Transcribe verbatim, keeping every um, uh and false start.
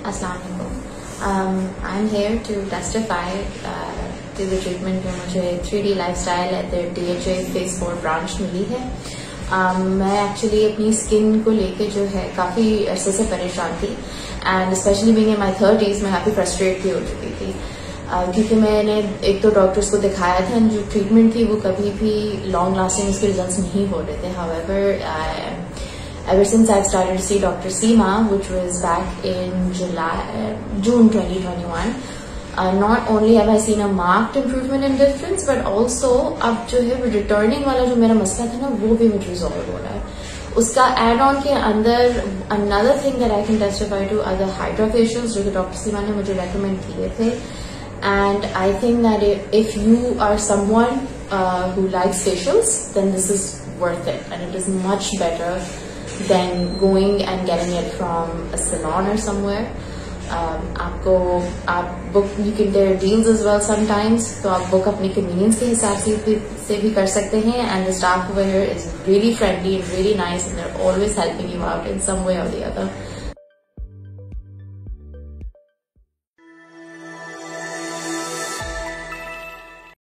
Assalamualaikum. I'm here to testify uh, to the treatment में मुझे three D lifestyle at the D H A phase four branch मिली है. um, मैं actually अपनी skin को लेके जो है काफ़ी अरसे से परेशान थी and specially being in my thirties में काफ़ी फ्रस्ट्रेट भी हो चुकी थी uh, क्योंकि मैंने एक तो डॉक्टर्स को दिखाया था जो ट्रीटमेंट थी वो कभी भी लॉन्ग लास्टिंग उसके रिजल्ट्स नहीं हो रहे थे. However ever since I've started to see Doctor Seema, which was back in July, June twenty twenty-one, uh, not only have I seen a marked improvement in difference, but also अब जो है वो returning वाला जो मेरा मसला था ना वो भी मुझे resolve हो रहा है. उसका add-on के अंदर another thing that I can testify to are the hydra facials जो कि Doctor Seema ने मुझे recommend किए थे. And I think that if, if you are someone uh, who likes facials, then this is worth it, and it is much better than going and getting it from a salon or somewhere. Um, आपको आप book you can there are deals as well sometimes, तो आप book अपनी convenience के हिसाब से भी से भी कर सकते हैं. And the staff over here is really friendly and really nice, and they're always helping you out in some way or the other.